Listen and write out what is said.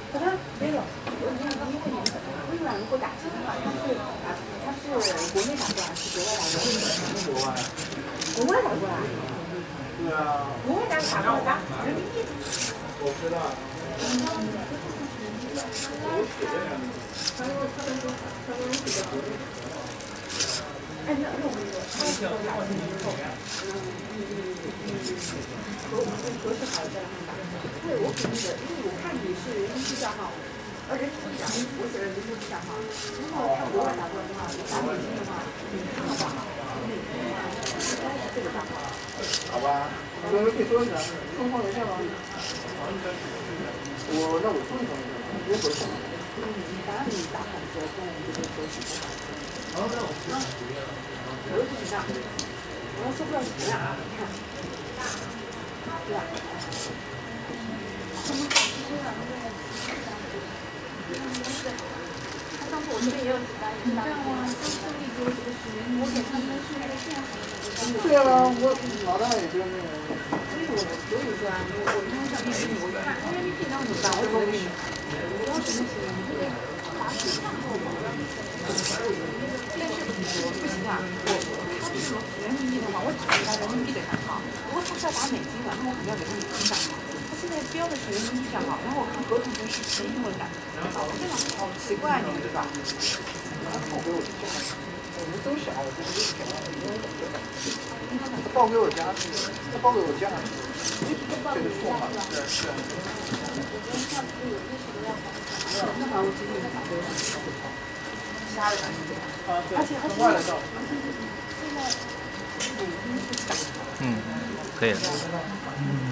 可能没有，因为你微软如果打字的话，它是国内打过来，是国外打过来？国外。国外打过来？对啊。国外打过来打人民币。我知道。哎，那我们有合适好的再让他打。对，我肯定的，因为我看你是人民币账号，人民币账号，我写的人民币账号。如果他国外打过来的话，你打美金的话，你看的话，美金的话应该是这个账号。好吧，可以说一下，双方连线吗？我说一声，直接回去。反正你打好之后，跟我们这边说几句话。我又不知道，我要说不了什么呀？你看，对吧？上次我这边也有几单，你知道吗？上次你给我几个时间，我给他们是那个线上的。对啊，我老大也就那个。所以我有一个啊，我因为像电视剧，我看因为你平常怎么办？我总是我要什么时间？我得打起上后嘛。但是我不行啊，他这种人民币的话，我只能打人民币的账号。如果他是要打美金的，那我肯定要给他美金账号。他现在标的是人民币账号，然后我看合同上是纯英文的，这样好奇怪，你们知道？他报给我的家，我们都想，我就是想，他报给我家，他报给我家，这个错嘛？是。那好，我今天打给他。加了感觉，而且现在可以了。